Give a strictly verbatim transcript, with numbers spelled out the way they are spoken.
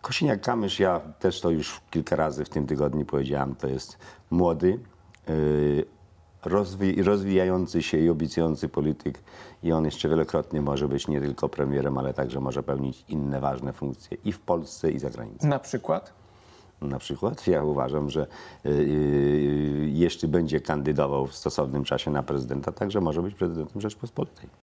Kosiniak-Kamysz, ja też to już kilka razy w tym tygodniu powiedziałem, to jest młody, yy, rozwi rozwijający się i obiecujący polityk i on jeszcze wielokrotnie może być nie tylko premierem, ale także może pełnić inne ważne funkcje i w Polsce, i za granicą. Na przykład? Na przykład ja uważam, że yy, jeśli będzie kandydował w stosownym czasie na prezydenta, także może być prezydentem Rzeczypospolitej.